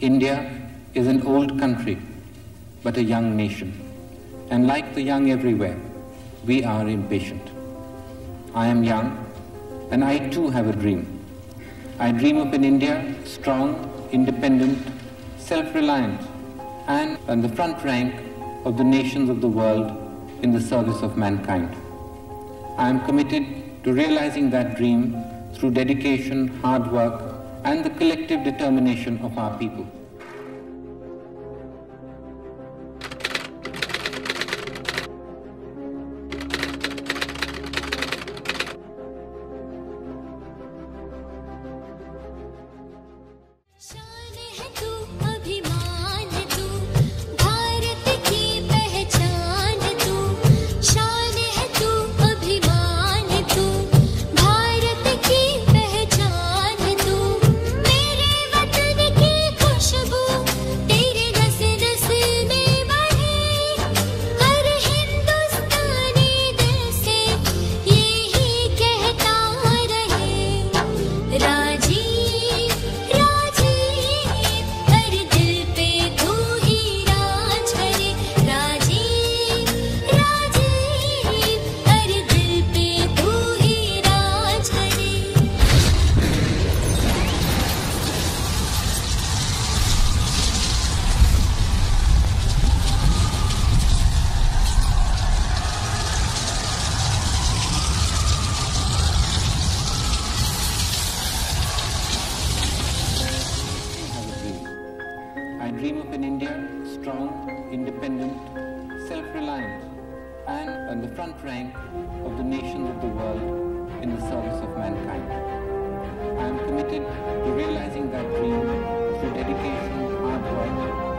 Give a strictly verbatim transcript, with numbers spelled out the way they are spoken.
India is an old country, but a young nation. And like the young everywhere, we are impatient. I am young, and I too have a dream. I dream of an India strong, independent, self-reliant, and on the front rank of the nations of the world in the service of mankind. I am committed to realizing that dream through dedication, hard work, and the collective determination of our people. I dream of an India strong, independent, self-reliant, and on the front rank of the nations of the world in the service of mankind. I am committed to realizing that dream through dedication, hard work,